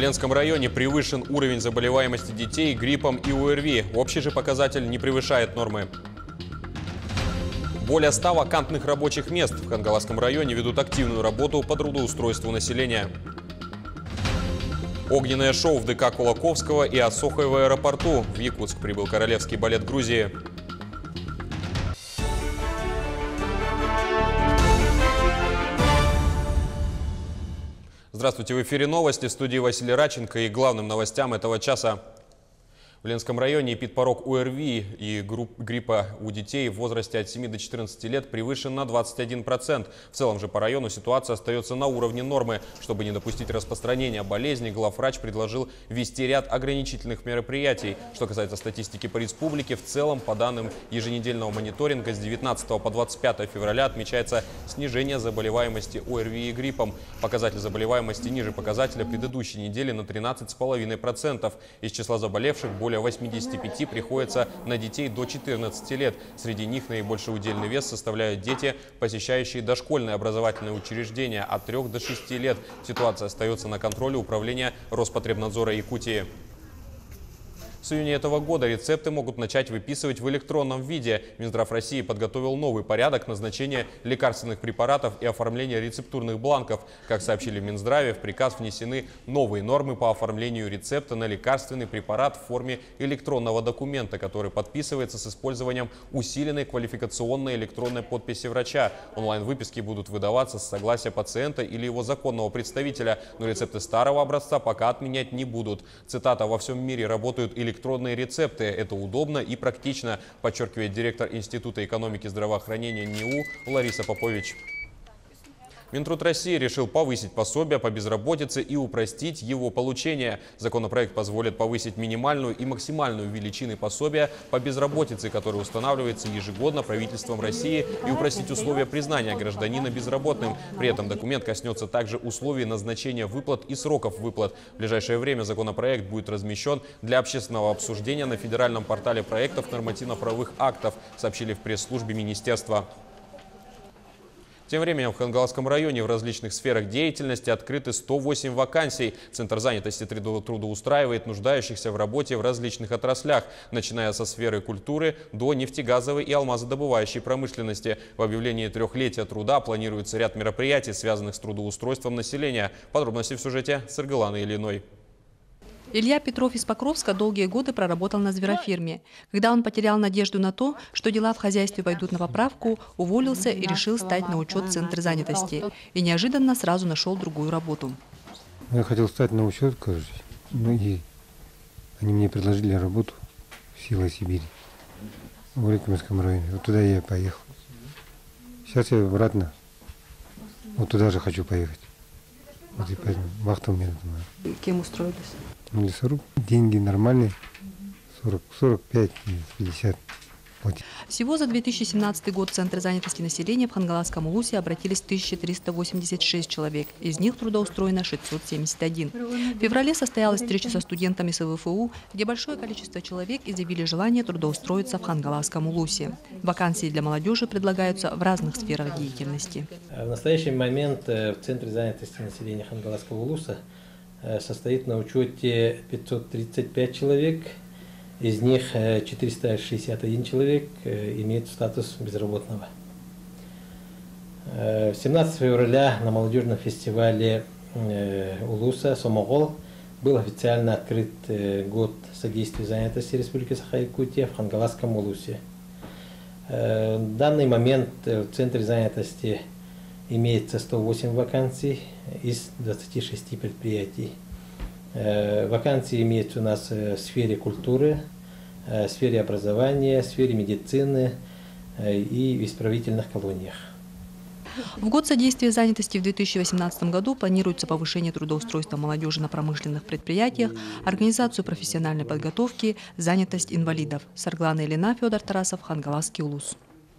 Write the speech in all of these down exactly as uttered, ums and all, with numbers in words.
Ленском районе превышен уровень заболеваемости детей гриппом и ОРВИ. Общий же показатель не превышает нормы. Более ста вакантных рабочих мест в Хангаласском районе ведут активную работу по трудоустройству населения. Огненное шоу в ДК Кулаковского и Осохой в аэропорту. В Якутск прибыл королевский балет Грузии. Здравствуйте, в эфире новости, в студии Василий Раченко, и главным новостям этого часа. В Ленском районе эпидпорог ОРВИ и гриппа у детей в возрасте от семи до четырнадцати лет превышен на двадцать один процент. В целом же по району ситуация остается на уровне нормы. Чтобы не допустить распространения болезни, главврач предложил ввести ряд ограничительных мероприятий. Что касается статистики по республике, в целом, по данным еженедельного мониторинга, с девятнадцатого по двадцать пятое февраля отмечается снижение заболеваемости ОРВИ и гриппом. Показатель заболеваемости ниже показателя предыдущей недели на тринадцать целых пять десятых процента. Из числа заболевших более восьмидесяти пяти приходится на детей до четырнадцати лет. Среди них наибольший удельный вес составляют дети, посещающие дошкольные образовательные учреждения от трёх до шести лет. Ситуация остается на контроле управления Роспотребнадзора Якутии. С июня этого года рецепты могут начать выписывать в электронном виде. Минздрав России подготовил новый порядок назначения лекарственных препаратов и оформления рецептурных бланков. Как сообщили в Минздраве, в приказ внесены новые нормы по оформлению рецепта на лекарственный препарат в форме электронного документа, который подписывается с использованием усиленной квалификационной электронной подписи врача. Онлайн-выписки будут выдаваться с согласия пациента или его законного представителя, но рецепты старого образца пока отменять не будут. Цитата: «Во всем мире работают электронные электронные рецепты. Это удобно и практично», подчеркивает директор Института экономики и здравоохранения НИУ Лариса Попович. Минтруд России решил повысить пособие по безработице и упростить его получение. Законопроект позволит повысить минимальную и максимальную величины пособия по безработице, которое устанавливается ежегодно правительством России, и упростить условия признания гражданина безработным. При этом документ коснется также условий назначения выплат и сроков выплат. В ближайшее время законопроект будет размещен для общественного обсуждения на федеральном портале проектов нормативно-правовых актов, сообщили в пресс-службе министерства. Тем временем в Хангаласском районе в различных сферах деятельности открыты сто восемь вакансий. Центр занятости трудоустраивает нуждающихся в работе в различных отраслях, начиная со сферы культуры до нефтегазовой и алмазодобывающей промышленности. В объявлении трехлетия труда планируется ряд мероприятий, связанных с трудоустройством населения. Подробности в сюжете с Иргаланой Ильиной. Илья Петров из Покровска долгие годы проработал на звероферме. Когда он потерял надежду на то, что дела в хозяйстве пойдут на поправку, уволился и решил стать на учет в Центр занятости. И неожиданно сразу нашел другую работу. Я хотел стать на учет, кажется, ну и они мне предложили работу в Силой Сибири, в Урикминском районе. Вот туда я поехал. Сейчас я обратно, вот туда же хочу поехать. Вот и поэтому вахта у меня там. Кем устроились? Лесоруб. Деньги нормальные. сорок, сорок пять, пятьдесят. Всего за две тысячи семнадцатый год в Центр занятости населения в Хангаласском улусе обратились тысяча триста восемьдесят шесть человек. Из них трудоустроено шестьсот семьдесят один. В феврале состоялась встреча со студентами с ВФУ, где большое количество человек изъявили желание трудоустроиться в Хангаласском улусе. Вакансии для молодежи предлагаются в разных сферах деятельности. В настоящий момент в Центре занятости населения Хангаласского улуса состоит на учете пятьсот тридцать пять человек. Из них четыреста шестьдесят один человек имеет статус безработного. семнадцатого февраля на молодежном фестивале Улуса Сомогол был официально открыт год содействия занятости Республики Саха-Якутия в Хангаласском улусе. В данный момент в Центре занятости имеется сто восемь вакансий из двадцати шести предприятий. Вакансии имеются у нас в сфере культуры, в сфере образования, в сфере медицины и в исправительных колониях. В год содействия занятости в две тысячи восемнадцатом году планируется повышение трудоустройства молодежи на промышленных предприятиях, организацию профессиональной подготовки, занятость инвалидов. Сарглана Ильина, Федор Тарасов, Хангаласский улус.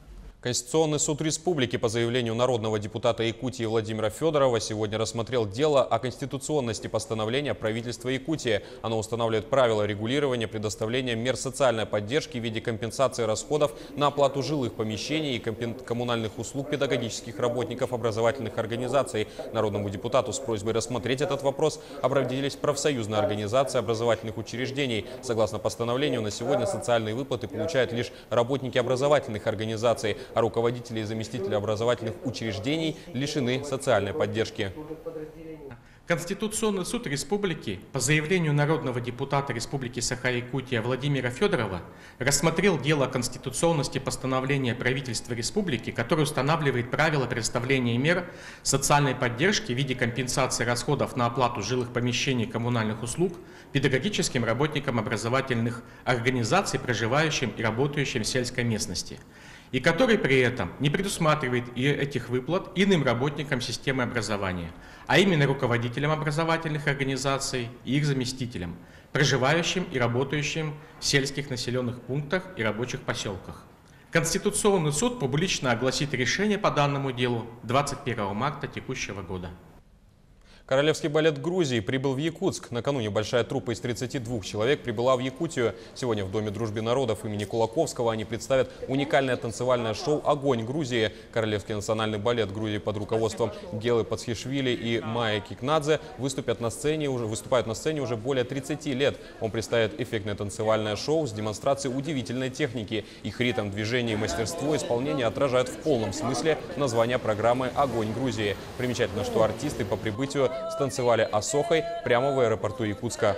Конституционный суд республики по заявлению народного депутата Якутии Владимира Федорова сегодня рассмотрел дело о конституционности постановления правительства Якутии. Оно устанавливает правила регулирования предоставления мер социальной поддержки в виде компенсации расходов на оплату жилых помещений и коммунальных услуг педагогических работников образовательных организаций. Народному депутату с просьбой рассмотреть этот вопрос обратились профсоюзные организации образовательных учреждений. Согласно постановлению, на сегодня социальные выплаты получают лишь работники образовательных организаций, а руководители и заместители образовательных учреждений лишены социальной поддержки. Конституционный суд республики по заявлению народного депутата Республики Саха-Якутия Владимира Федорова рассмотрел дело о конституционности постановления правительства республики, которое устанавливает правила предоставления мер социальной поддержки в виде компенсации расходов на оплату жилых помещений и коммунальных услуг педагогическим работникам образовательных организаций, проживающим и работающим в сельской местности, и который при этом не предусматривает и этих выплат иным работникам системы образования, а именно руководителям образовательных организаций и их заместителям, проживающим и работающим в сельских населенных пунктах и рабочих поселках. Конституционный суд публично огласит решение по данному делу двадцать первого марта текущего года. Королевский балет Грузии прибыл в Якутск. Накануне большая труппа из тридцати двух человек прибыла в Якутию. Сегодня в Доме дружбы народов имени Кулаковского они представят уникальное танцевальное шоу «Огонь Грузии». Королевский национальный балет Грузии под руководством Гелы Пацхишвили и Майи Кикнадзе выступят на сцене, уже, выступают на сцене уже более тридцати лет. Он представит эффектное танцевальное шоу с демонстрацией удивительной техники. Их ритм, движение и мастерство исполнения отражают в полном смысле название программы «Огонь Грузии». Примечательно, что артисты по прибытию станцевали осохой прямо в аэропорту Якутска.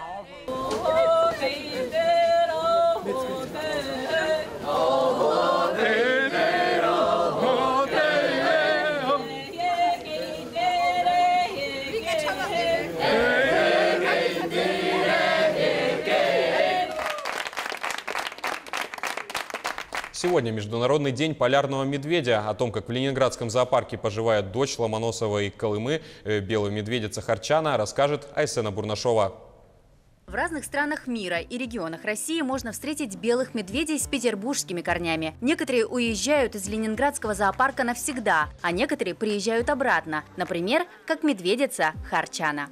Сегодня Международный день полярного медведя. О том, как в Ленинградском зоопарке поживает дочь Ломоносова и Колымы, белая медведица Харчана, расскажет Айсена Бурнашова. В разных странах мира и регионах России можно встретить белых медведей с петербургскими корнями. Некоторые уезжают из Ленинградского зоопарка навсегда, а некоторые приезжают обратно. Например, как медведица Харчана.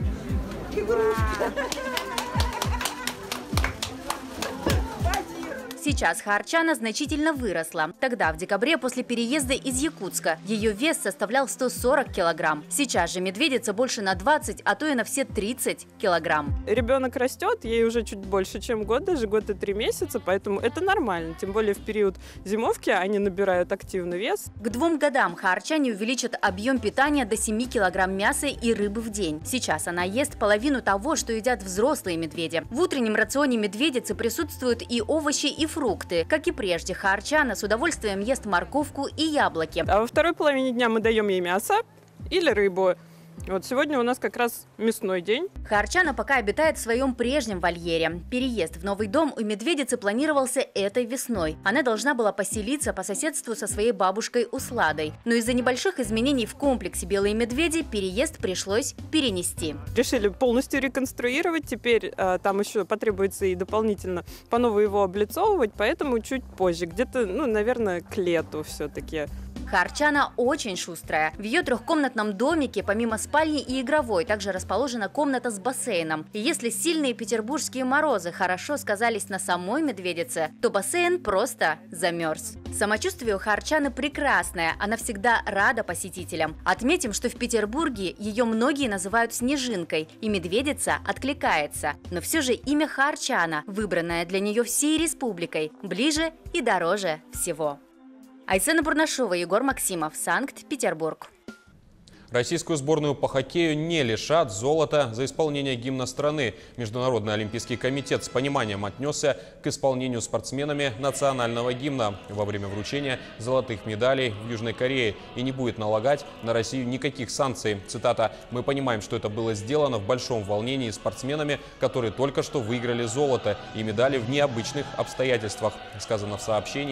Сейчас Харчана значительно выросла. Тогда, в декабре, после переезда из Якутска, ее вес составлял сто сорок килограмм. Сейчас же медведица больше на двадцать, а то и на все тридцать килограмм. Ребенок растет, ей уже чуть больше, чем год, даже год и три месяца, поэтому это нормально. Тем более в период зимовки они набирают активный вес. К двум годам Харчане увеличат объем питания до семи килограмм мяса и рыбы в день. Сейчас она ест половину того, что едят взрослые медведи. В утреннем рационе медведицы присутствуют и овощи, и фрукты. Как и прежде, Харчана с удовольствием ест морковку и яблоки. А во второй половине дня мы даем ей мясо или рыбу. Вот сегодня у нас как раз мясной день. Харчана пока обитает в своем прежнем вольере. Переезд в новый дом у медведицы планировался этой весной. Она должна была поселиться по соседству со своей бабушкой Усладой. Но из-за небольших изменений в комплексе «Белые медведи» переезд пришлось перенести. Решили полностью реконструировать. Теперь а, там еще потребуется и дополнительно по новой его облицовывать, поэтому чуть позже. Где-то, ну, наверное, к лету все-таки. Харчана очень шустрая. В ее трехкомнатном домике, помимо спальни и игровой, также расположена комната с бассейном. И если сильные петербургские морозы хорошо сказались на самой медведице, то бассейн просто замерз. Самочувствие у Харчаны прекрасное, она всегда рада посетителям. Отметим, что в Петербурге ее многие называют Снежинкой, и медведица откликается. Но все же имя Харчана, выбранное для нее всей республикой, ближе и дороже всего. Айсена Бурнашова, Егор Максимов, Санкт-Петербург. Российскую сборную по хоккею не лишат золота за исполнение гимна страны. Международный олимпийский комитет с пониманием отнесся к исполнению спортсменами национального гимна во время вручения золотых медалей в Южной Корее и не будет налагать на Россию никаких санкций. Цитата: «Мы понимаем, что это было сделано в большом волнении спортсменами, которые только что выиграли золото и медали в необычных обстоятельствах», сказано в сообщении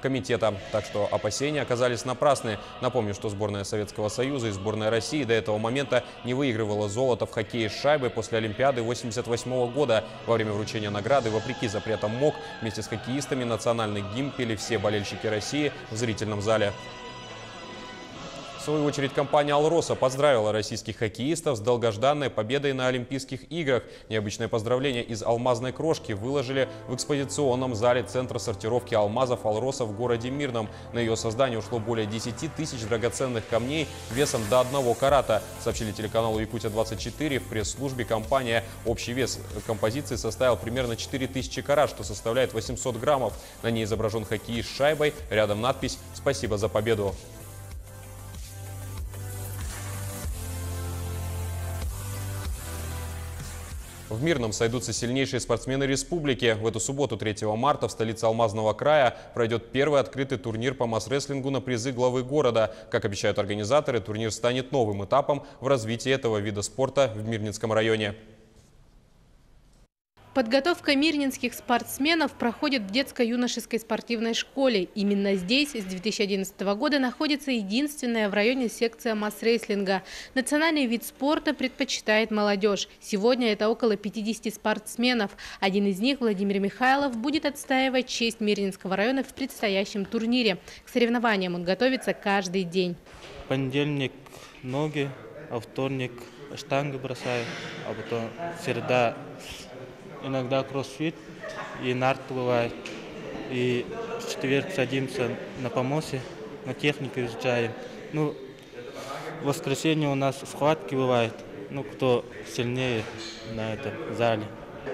комитета. Так что опасения оказались напрасны. Напомню, что сборная Советского Союза и сборная России до этого момента не выигрывала золото в хоккее с шайбой после Олимпиады восемьдесят восьмого года. Во время вручения награды, вопреки запретам МОК, вместе с хоккеистами национальный гимн пели все болельщики России в зрительном зале. В свою очередь, компания «Алроса» поздравила российских хоккеистов с долгожданной победой на Олимпийских играх. Необычное поздравление из алмазной крошки выложили в экспозиционном зале Центра сортировки алмазов «Алроса» в городе Мирном. На ее создание ушло более десяти тысяч драгоценных камней весом до одного карата, сообщили телеканалу «Якутия двадцать четыре». В пресс-службе компании общий вес композиции составил примерно четыре тысячи карат, что составляет восемьсот граммов. На ней изображен хоккеист с шайбой, рядом надпись «Спасибо за победу». В Мирном сойдутся сильнейшие спортсмены республики. В эту субботу, третьего марта, в столице Алмазного края пройдет первый открытый турнир по масс-рестлингу на призы главы города. Как обещают организаторы, турнир станет новым этапом в развитии этого вида спорта в Мирнинском районе. Подготовка мирнинских спортсменов проходит в детско-юношеской спортивной школе. Именно здесь с две тысячи одиннадцатого года находится единственная в районе секция масс-рестлинга. Национальный вид спорта предпочитает молодежь. Сегодня это около пятидесяти спортсменов. Один из них, Владимир Михайлов, будет отстаивать честь Мирнинского района в предстоящем турнире. К соревнованиям он готовится каждый день. Понедельник ноги, а вторник штангу бросаю, а потом среда иногда кроссфит и нарт бывает. И в четверг садимся на помосе, на технику изучаем. Ну, в воскресенье у нас схватки бывают, ну, кто сильнее на этом зале.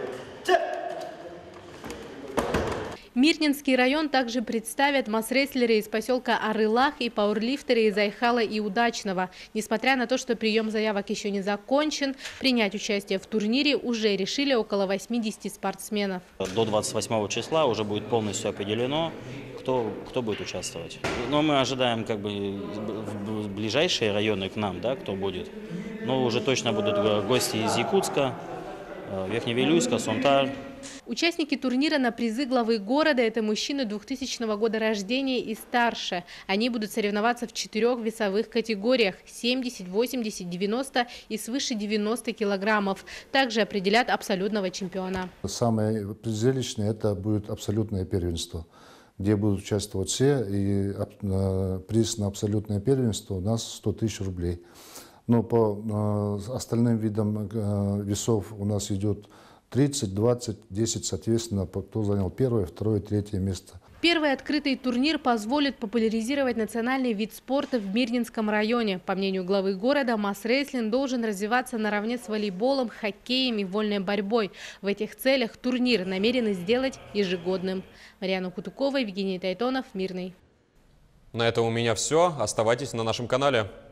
Мирнинский район также представят масс-рестлеры из поселка Арылах и пауэрлифтеры из Айхала и Удачного. Несмотря на то, что прием заявок еще не закончен, принять участие в турнире уже решили около восьмидесяти спортсменов. До двадцать восьмого числа уже будет полностью определено, кто, кто будет участвовать. Но мы ожидаем как бы в ближайшие районы к нам, да, кто будет. Но уже точно будут гости из Якутска, Верхневилюйска, Сонтар. Участники турнира на призы главы города – это мужчины двухтысячного года рождения и старше. Они будут соревноваться в четырех весовых категориях – семьдесят, восемьдесят, девяносто и свыше девяноста килограммов. Также определят абсолютного чемпиона. Самое зрелищное – это будет абсолютное первенство, где будут участвовать все. И приз на абсолютное первенство у нас сто тысяч рублей. Но по остальным видам весов у нас идет тридцать, двадцать, десять, соответственно, кто занял первое, второе, третье место. Первый открытый турнир позволит популяризировать национальный вид спорта в Мирнинском районе. По мнению главы города, масс-рестлинг должен развиваться наравне с волейболом, хоккеем и вольной борьбой. В этих целях турнир намерены сделать ежегодным. Марьяна Кутукова, Евгений Тайтонов, Мирный. На этом у меня все. Оставайтесь на нашем канале.